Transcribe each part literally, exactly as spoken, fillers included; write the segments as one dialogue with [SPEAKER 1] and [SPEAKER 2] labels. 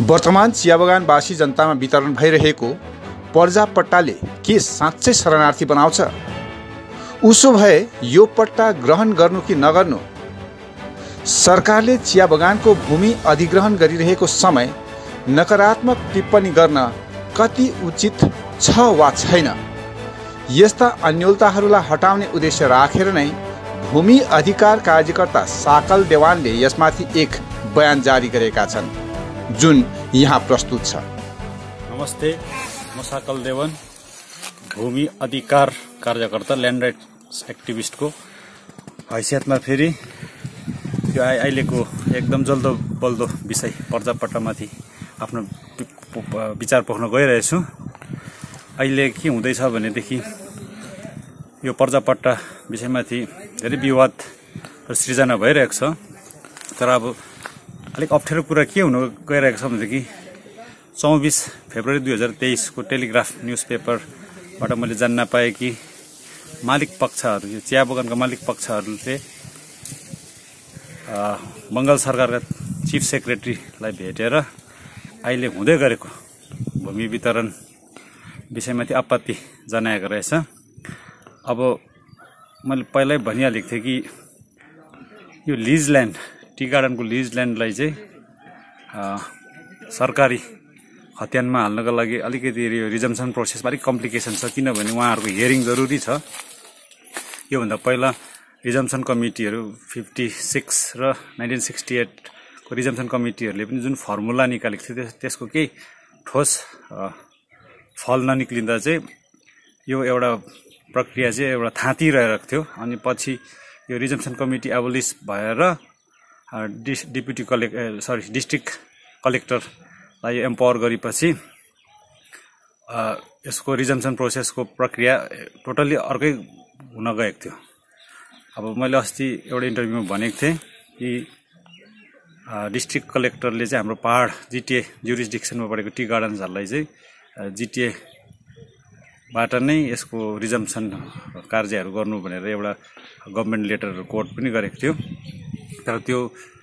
[SPEAKER 1] वर्तमान चिया बगानवासी जनतामा वितरण भइरहेको पर्जा पट्टाले के साँच्चै शरणार्थी बनाउँछ? उसो भए यो पट्टा ग्रहण गर्नु कि नगर्नु? सरकारले चिया बगानको भूमि अधिग्रहण गरिरहेको समय नकारात्मक टिप्पणी गर्न कति उचित छ वा छैन? यस्ता अन्योलताहरूलाई हटाउने उद्देश्य राखेर नै भूमि अधिकार कार्यकर्ता साकल देवानले यसमाथि एक बयान जारी गरेका छन्, जुन यहाँ प्रस्तुत छ।
[SPEAKER 2] नमस्ते, म साकल देवान, भूमि अधिकार कार्यकर्ता, ल्यान्ड राइट्स एक्टिभिस्टको हैसियतमा फेरि यो अहिलेको एकदम जल्दो बल्दो विषय पर्जापट्टामाथि आफ्नो विचार पोख्न गइरहेछु। अहिले के हुँदैछ भनेदेखि यो पर्जापट्टा विषयमाथि धेरै विवाद र सृजना भइरहेको छ। तर अब अलिक अप्ठ्यारो कुरा के हुन गइरहेको छ भनेदेखि चौबिस फेब्रुअरी दुई हजार तेइसको टेलिग्राफ न्युज पेपरबाट मैले जान्न पाएँ कि मालिक पक्षहरू, यो चिया बगानका मालिक पक्षहरूले बङ्गाल सरकारका चिफ सेक्रेटरीलाई भेटेर अहिले हुँदै गरेको भूमि वितरण विषयमाथि आपत्ति जनाएको रहेछ। अब मैले पहिल्यै भनिहालेको थिएँ कि यो लिज ल्यान्ड, टी गार्डनको लिज ल्यान्डलाई चाहिँ सरकारी खत्यानमा हाल्नको लागि अलिकति यो रिजम्सन प्रोसेसमा अलिक कम्प्लिकेसन छ, किनभने उहाँहरूको हियरिङ जरुरी छ। योभन्दा पहिला रिजम्सन कमिटीहरू फिफ्टी सिक्स र नाइन्टिन सिक्सटी एटको रिजम्सन कमिटीहरूले पनि जुन फर्मुला निकालेको थियो त्यसको केही ठोस फल ननिक्लिँदा चाहिँ यो एउटा प्रक्रिया चाहिँ एउटा थाँती रहेको थियो। अनि पछि यो रिजम्सन कमिटी एबोलिस भएर डिस डिप्युटी कलेक्ट सरी डिस्ट्रिक्ट कलेक्टरलाई एम्पावर गरेपछि यसको रिजम्सन प्रोसेसको प्रक्रिया टोटल्ली अर्कै हुन गएको थियो। अब मैले अस्ति एउटा इन्टरभ्यूमा भनेको थिएँ कि डिस्ट्रिक्ट कलेक्टरले चाहिँ हाम्रो पहाड जिटिए जुरिसडिक्सनमा परेको टी गार्डन्सहरूलाई चाहिँ जिटिएबाट नै यसको रिजम्सन कार्यहरू गर्नु भनेर एउटा गभर्मेन्ट लेटर कोर्ट पनि गरेको थियो। तर त्यो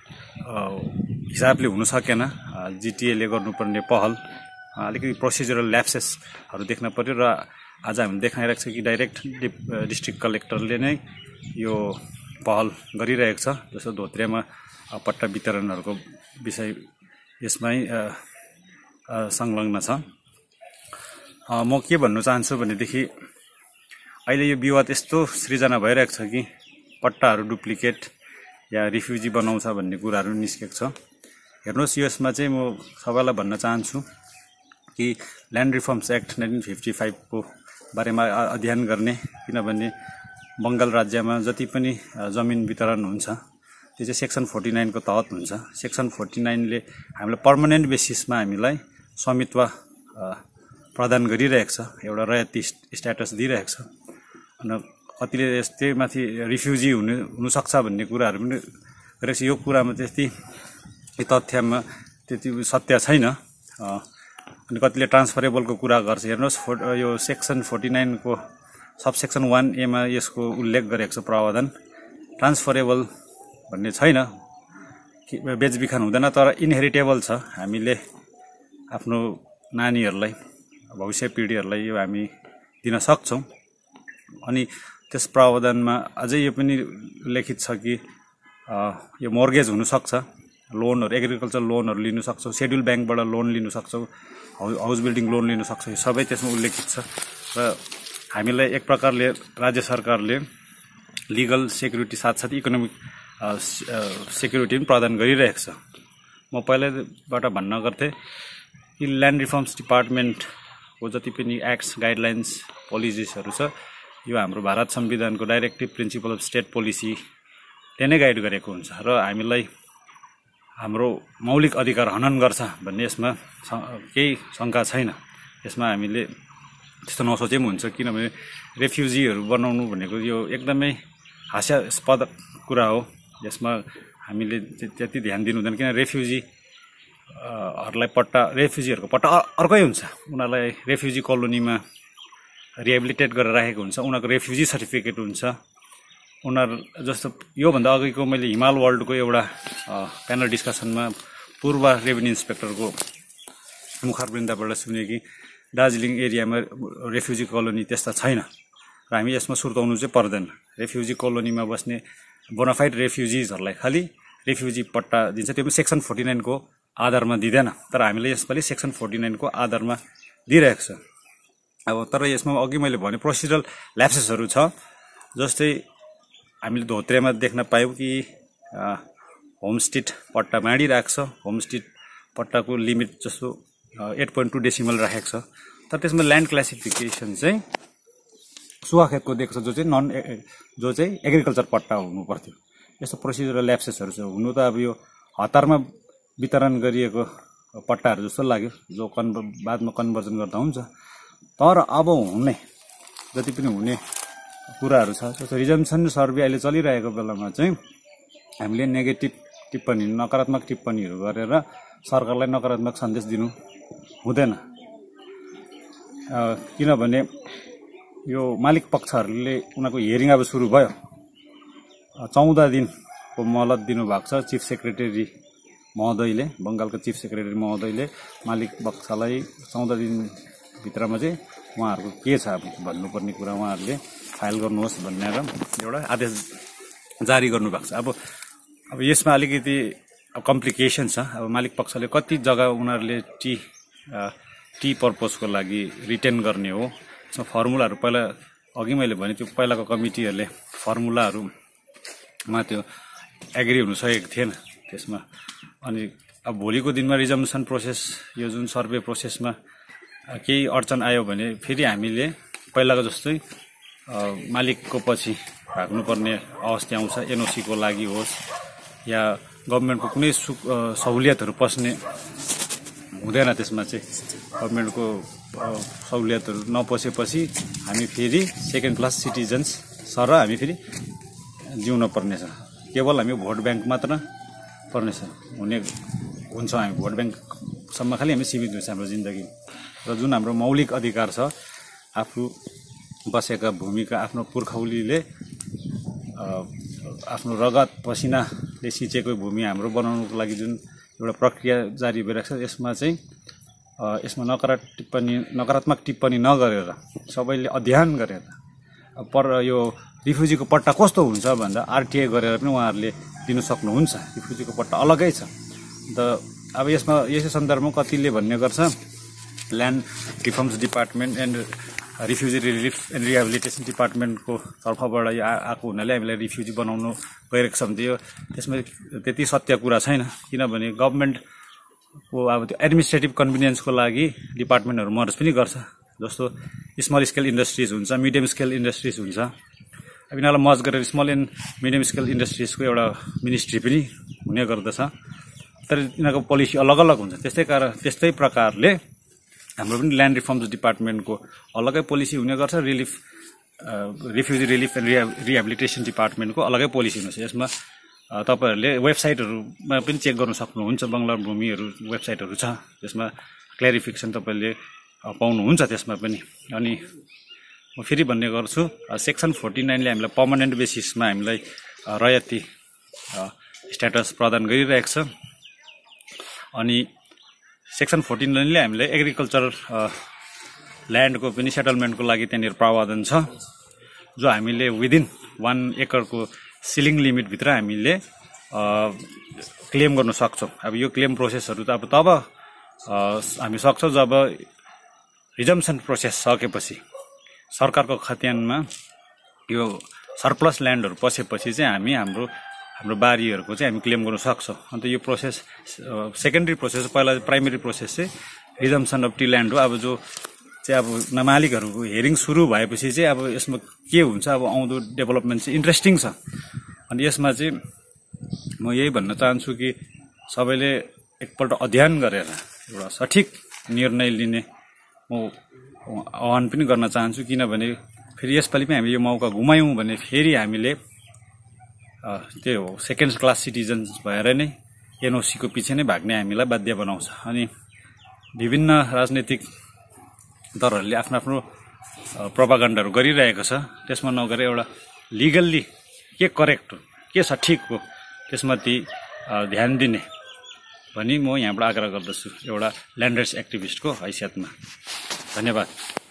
[SPEAKER 2] हिसाबले हुन सकेन। जिटिएले गर्नुपर्ने पहल अलिकति प्रोसिजरल ल्याप्सेसहरू देख्न पर्यो र आज हामीले देखाइरहेको छ कि डाइरेक्ट डिस्ट्रिक्ट कलेक्टरले नै यो पहल गरिरहेको छ। जस्तो धोत्रेमा पट्टा वितरणहरूको विषय यसमै संलग्न छ। म के भन्नु चाहन्छु भनेदेखि अहिले यो विवाद यस्तो सृजना भइरहेको छ कि पट्टाहरू डुप्लिकेट या रिफ्युजी बनाउँछ भन्ने कुराहरू निस्केको छ। हेर्नुहोस्, यसमा चाहिँ म सबैलाई भन्न चाहन्छु कि land reforms act nineteen fifty फाइभको बारेमा अध्ययन गर्ने, किनभने बङ्गाल राज्यमा जति पनि जमिन वितरण हुन्छ त्यो चाहिँ सेक्सन फोर्टी नाइनको तहत हुन्छ। सेक्सन फोर्टी नाइनले हामीलाई पर्मानेन्ट बेसिसमा हामीलाई स्वामित्व प्रदान गरिरहेको छ, एउटा रयती स्ट्याटस दिइरहेको छ। अनि कतिले यस्तै माथि रिफ्युजी हुनु हुनसक्छ भन्ने कुराहरू पनि गरेको छ। यो कुरामा त्यति तथ्यमा त्यति सत्य छैन। अनि कतिले ट्रान्सफरेबलको कुरा गर्छ। हेर्नुहोस्, यो सेक्सन फोर्टी नाइनको सब सेक्सन वान एमा यसको उल्लेख गरेको छ प्रावधान। ट्रान्सफरेबल भन्ने छैन, बेचबिखान हुँदैन, तर इनहेरिटेबल छ। हामीले आफ्नो नानीहरूलाई, भविष्य पिँढीहरूलाई यो हामी दिन सक्छौँ। अनि त्यस प्रावधानमा अझै यो पनि उल्लेखित छ कि यो मोर्गेज हुनसक्छ, लोनहरू, एग्रिकल्चर लोनहरू लिनु सक्छौँ, सेड्युल ब्याङ्कबाट लोन लिनु सक्छौँ, हाउस बिल्डिङ लोन लिनु सक्छौँ। यो सबै त्यसमा उल्लेखित छ र हामीलाई एक प्रकारले राज्य सरकारले लिगल सेक्युरिटी साथसाथै इकोनोमिक सेक्युरिटी पनि प्रदान गरिरहेको छ। म पहिल्यैबाट भन्न गर्थेँ कि ल्यान्ड रिफर्म्स डिपार्टमेन्टको जति पनि एक्ट्स, गाइडलाइन्स, पोलिसिसहरू छ, यो हाम्रो भारत संविधानको डाइरेक्टिभ प्रिन्सिपल अफ स्टेट पोलिसीले नै गाइड गरेको हुन्छ र हामीलाई हाम्रो मौलिक अधिकार हनन गर्छ भन्ने यसमा केही शङ्का छैन। यसमा हामीले त्यस्तो नसोचे पनि हुन्छ, किनभने रेफ्युजीहरू बनाउनु भनेको यो एकदमै हास्यास्पद कुरा हो। यसमा हामीले त्यति ध्यान दिनु हुँदैन, किन रेफ्युजीहरूलाई पट्टा, रेफ्युजीहरूको पट्टा अर्कै हुन्छ। उनीहरूलाई रेफ्युजी कोलोनीमा रिहेबिलिटेट गरेर राखेको हुन्छ, उनीहरूको रेफ्युजी सर्टिफिकेट हुन्छ। उनीहरू जस्तो योभन्दा अघिको मैले हिमाल वर्ल्डको एउटा प्यानल डिस्कसनमा पूर्व रेभिन्यू इन्सपेक्टरको मुखरवृन्दबाट सुने कि दार्जिलिङ एरियामा रेफ्युजी कोलोनी त्यस्ता छैन र हामी यसमा सुर्ताउनु चाहिँ पर्दैन। रेफ्युजी कोलोनीमा बस्ने बोनाफाइड रेफ्युजिजहरूलाई खालि रेफ्युजी पट्टा दिन्छ, त्यो पनि सेक्सन फोर्टी नाइनको आधारमा दिँदैन, तर हामीले यसपालि सेक्सन फोर्टी नाइनको आधारमा दिइरहेको छ। अब तर यसमा अघि मैले भने प्रोसिडरल ल्याप्सेसहरू छ, जस्तै हामीले धोत्रेमा देख्न पायौँ कि होमस्टेड पट्टा बाँडिरहेको छ, होमस्टेड पट्टाको लिमिट जस्तो एट पोइन्ट टू डेसिमल राखेको छ, तर त्यसमा ल्यान्ड क्लासिफिकेसन चाहिँ सुवाखेतको दिएको छ, जो चाहिँ नन जो चाहिँ एग्रिकल्चर पट्टा हुनु पर्थ्यो। यस्तो प्रोसिजरल ल्याप्सेसहरू छ। हुनु त अब यो हतारमा वितरण गरिएको पट्टाहरू जस्तो लाग्यो, जो कन्भ बादमा कन्भर्जन गर्दा हुन्छ, तर अब हुने जति पनि हुने कुराहरू छ, जस्तो रिजम्सन सर्वे अहिले चलिरहेको बेलामा चाहिँ हामीले नेगेटिभ टिप्पणी नकारात्मक टिप्पणीहरू गरेर सरकारलाई नकारात्मक सन्देश दिनु हुँदैन, किनभने यो मालिक पक्षहरूले उनीहरूको हियरिङ अब सुरु भयो। चौध दिनको मोहलत दिनुभएको छ चिफ सेक्रेटरी महोदयले, बङ्गालको चिफ सेक्रेटरी महोदयले मालिक पक्षलाई चौध दिनभित्रमा चाहिँ उहाँहरूको के छ भन्नुपर्ने कुरा उहाँहरूले फाइल गर्नुहोस् भनेर एउटा आदेश जारी गर्नुभएको छ। अब अब यसमा अलिकति कम्प्लिकेसन छ। अब मालिक पक्षले कति जग्गा उनीहरूले टी टी पर्पजको लागि रिटेन गर्ने हो, यसमा फर्मुलाहरू पहिला अघि मैले भने त्यो पहिलाको कमिटीहरूले फर्मुलाहरूमा त्यो एग्री हुन सकेको थिएन त्यसमा। अनि अब भोलिको दिनमा रिजम्सन प्रोसेस यो जुन सर्वे प्रोसेसमा केही अडचन आयो भने फेरि हामीले पहिलाको जस्तै मालिकको पछि भाग्नुपर्ने अवस्था आउँछ। एनओसीको लागि होस् या गभर्मेन्टको कुनै सु सहुलियतहरू पस्ने हुँदैन, त्यसमा चाहिँ गभर्मेन्टको सहुलियतहरू नपसेपछि हामी फेरि सेकेन्ड क्लास सिटिजन्स सर हामी फेरि जिउन पर्नेछ। केवल हामी भोट ब्याङ्क मात्र पर्नेछ हुने हुन्छ, हामी भोट ब्याङ्कसम्म खालि हामी सीमित हुन्छ हाम्रो जिन्दगी। र जुन हाम्रो मौलिक अधिकार छ, आफू बसेका भूमिका आफ्नो पुर्खौलीले आफ्नो रगत पसिनाले सिँचेको भूमि हाम्रो बनाउनुको लागि जुन एउटा प्रक्रिया जारी भइरहेको छ, यसमा चाहिँ यसमा नकारात्मक टिप्पणी नकारात्मक टिप्पणी नगरेर सबैले अध्ययन गरेर पर यो रिफ्युजीको पट्टा कस्तो हुन्छ भन्दा आरटिआई गरेर पनि उहाँहरूले दिनु सक्नुहुन्छ। रिफ्युजीको पट्टा अलगै छ। अन्त अब यसमा यसै सन्दर्भमा कतिले भन्ने गर्छ land reforms department and refugee relief and rehabilitation डिपार्टमेन्टको तर्फबाट यो आएको हुनाले हामीलाई रिफ्युजी बनाउनु गइरहेको छ भने यो त्यसमा त्यति सत्य कुरा छैन, किनभने गभर्मेन्टको अब त्यो एडमिनिस्ट्रेटिभ कन्भिनियन्सको लागि डिपार्टमेन्टहरू मर्ज पनि गर्छ। जस्तो स्मल स्केल इन्डस्ट्रिज हुन्छ, मिडियम स्केल इन्डस्ट्रिज हुन्छ, अब यिनीहरूलाई मर्ज गरेर स्मल एन्ड मिडियम स्केल इन्डस्ट्रिजको एउटा मिनिस्ट्री पनि हुने गर्दछ, तर यिनीहरूको पोलिसी अलग अलग हुन्छ। त्यस्तै कारण त्यस्तै प्रकारले हाम्रो पनि ल्यान्ड रिफर्म्स डिपार्टमेन्टको अलगै पोलिसी हुने गर्छ, रिलिफ रिफ्युजी रिलिफ एन्ड रिहा रिहेबिलिटेसन डिपार्टमेन्टको अलगै पोलिसी हुनेछ। यसमा तपाईँहरूले वेबसाइटहरूमा पनि चेक गर्नु सक्नुहुन्छ, बङ्गला भूमिहरू वेबसाइटहरू छ, त्यसमा क्ल्यारिफिकेसन तपाईँले पाउनुहुन्छ त्यसमा पनि। अनि म फेरि भन्ने गर्छु, सेक्सन फोर्टी नाइनले हामीलाई पर्मानेन्ट बेसिसमा हामीलाई रयती स्ट्याटस प्रदान गरिरहेको छ। अनि सेक्सन फोर्टी नाइनले हामीलाई एग्रिकल्चर ल्यान्डको पनि सेटलमेन्टको लागि त्यहाँनिर प्रावधान छ, जो हामीले विदिन वान एकरको सिलिङ लिमिटभित्र हामीले क्लेम गर्न सक्छौँ। अब यो क्लेम प्रोसेसहरू त अब तब हामी सक्छौँ जब रिजम्सन प्रोसेस सकेपछि सरकारको खत्यानमा यो सरप्लस ल्यान्डहरू पसेपछि चाहिँ हामी हाम्रो हाम्रो बारीहरूको चाहिँ हामी क्लेम गर्न सक्छौँ। अन्त यो प्रोसेस सेकेन्डरी प्रोसेस, पहिला प्राइमेरी प्रोसेस चाहिँ रिजम्सन अफ टी ल्यान्ड हो। अब जो चाहिँ अब मालिकहरूको हियरिङ सुरु भएपछि चाहिँ अब यसमा के हुन्छ, अब आउँदो डेभलपमेन्ट चाहिँ इन्ट्रेस्टिङ छ। अनि यसमा चाहिँ म यही भन्न चाहन्छु कि सबैले एकपल्ट अध्ययन गरेर एउटा सठिक निर्णय लिने म आह्वान पनि गर्न चाहन्छु, किनभने फेरि यसपालि पनि हामी यो मौका गुमायौँ भने फेरि हामीले त्यो हो सेकेन्ड क्लास सिटिजन्स भएर नै एनओसीको पछि नै भाग्ने हामीलाई बाध्य बनाउँछ। अनि विभिन्न राजनैतिक दलहरूले आफ्नो आफ्नो प्रोपागन्डाहरू गरिरहेको छ, त्यसमा नगरेर एउटा लिगल्ली के करेक्ट हो, के सठिक हो त्यसमाथि ध्यान दिने भनी म यहाँबाट आग्रह गर्दछु एउटा ल्यान्ड राइट्स एक्टिभिस्टको हैसियतमा। धन्यवाद।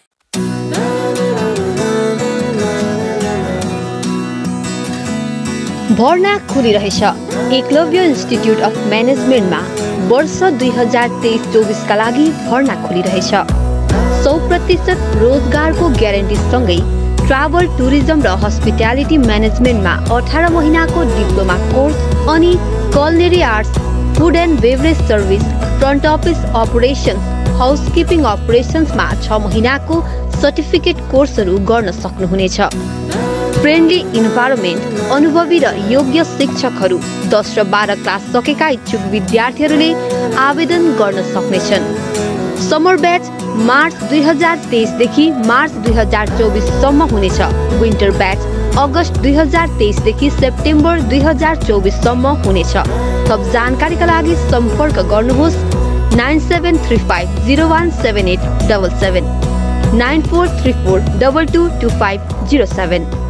[SPEAKER 3] भर्ना खुलिरहेछ। एकलव्य इन्स्टिट्युट अफ म्यानेजमेन्टमा वर्ष दुई हजार तेइस चौबिसका लागि भर्ना खुलिरहेछ। सौ प्रतिशत रोजगारको ग्यारेन्टीसँगै ट्राभल टुरिज्म र हस्पिटालिटी म्यानेजमेन्टमा अठार महिनाको डिप्लोमा कोर्स अनि culinary arts, food and beverage service, front office operations, housekeeping अपरेसन्समा छ महिनाको सर्टिफिकेट कोर्सहरू गर्न सक्नुहुनेछ। फ्रेन्डली इन्भाइरोमेन्ट, अनुभवी र योग्य शिक्षकहरू, दस र बाह्र क्लास सकेका इच्छुक विद्यार्थीहरूले आवेदन गर्न सक्नेछन्। समर ब्याच मार्च दुई हजार तेइसदेखि मार्च दुई हजार चौबिससम्म हुनेछ। विन्टर ब्याच अगस्त दुई हजार तेइसदेखि सेप्टेम्बर दुई हजार चौबिससम्म हुनेछ। थप जानकारीका लागि सम्पर्क गर्नुहोस् nine seven three five zero one seven eight seven seven, nine four three four two two two five zero seven.